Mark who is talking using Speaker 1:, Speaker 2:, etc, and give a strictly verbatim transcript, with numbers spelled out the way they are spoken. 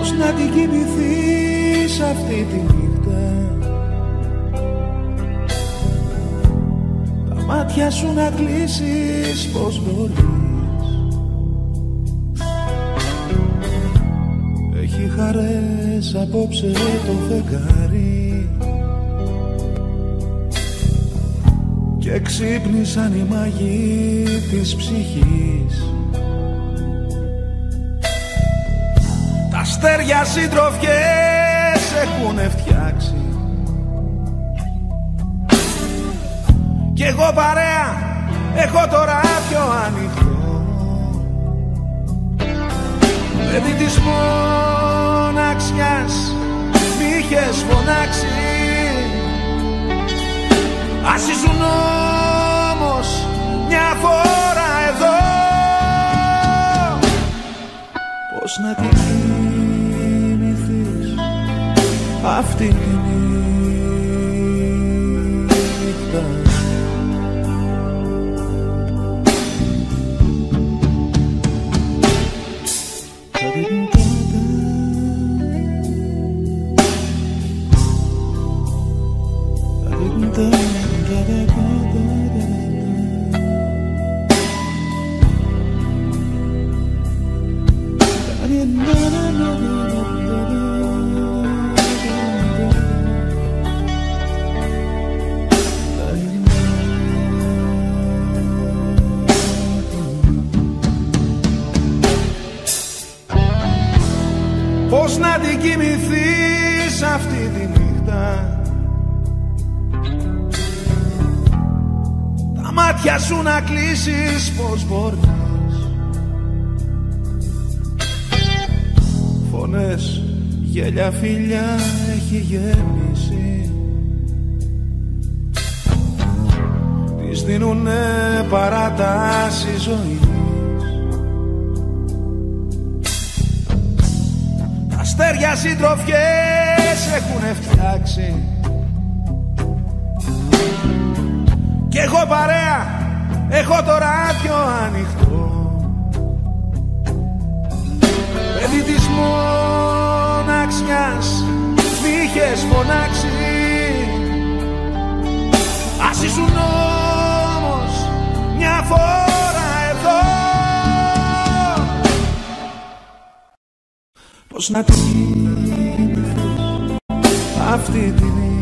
Speaker 1: Πώς να την κοιμηθείς αυτή τη νύχτα, τα μάτια σου να κλείσεις, πώς μπορείς. Έχει χαρές απόψε το φεγγάρι και ξύπνησαν οι μάγοι της ψυχής. Τα αστέρια συντροφιές έχουνε φτιάξει κι εγώ παρέα έχω το ράδιο ανοιχτό. Παιδί της μοναξιάς μ' είχες φωνάξει, ας ήσουν όμως μια φορά εδώ. Πώς να την κοιμηθείς αυτή τη νύχτα, πώς να την κοιμηθείς αυτή τη νύχτα, τα μάτια σου να κλείσεις, πώς μπορείς. Φωνές, γέλια, φιλιά έχει γεμίσει, της δίνουνε παράταση ζωή. Αστέρια συντροφιές έχουνε φτιάξει κι εγώ παρέα έχω το ράδιο ανοιχτό. Παιδί της μοναξιάς μ' είχες φωνάξει, ας ήσουν όμως μια φορά εδώ. Πώς να την κοιμηθείς αυτή τη νύχτα,